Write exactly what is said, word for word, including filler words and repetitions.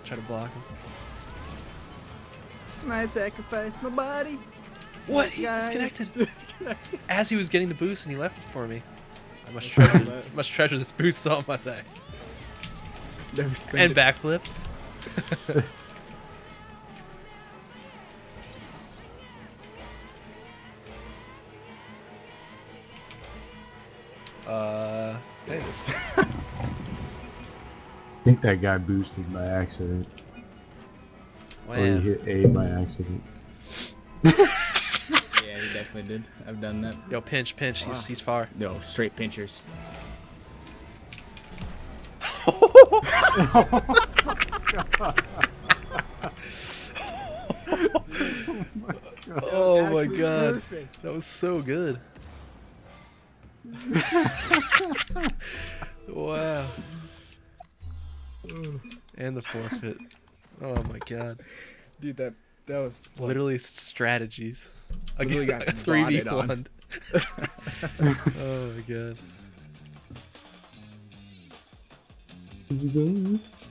Try to block him. I sacrificed my body. What? He Guy. disconnected. As he was getting the boost and he left it for me. I must treasure, must treasure this boost all my life. Never spent And it. backflip. uh, hey, this. I think that guy boosted by accident. Or he Man. hit A by accident. Yeah, he definitely did. I've done that. Yo, pinch, pinch. He's Wow. he's far. No, straight pinchers. Oh my Actually god. perfect. That was so good. Wow. And the forfeit. Oh my god. Dude, that that was like, Literally strategies. Literally got three v botted on. one. Oh my god. Is he going?